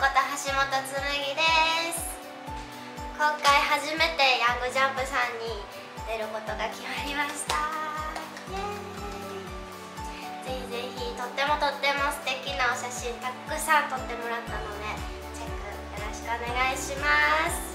こと橋本紬です。今回初めてヤングジャンプさんに出ることが決まりました。イエーイ。ぜひぜひとっても素敵なお写真たくさん撮ってもらったのでチェックよろしくお願いします。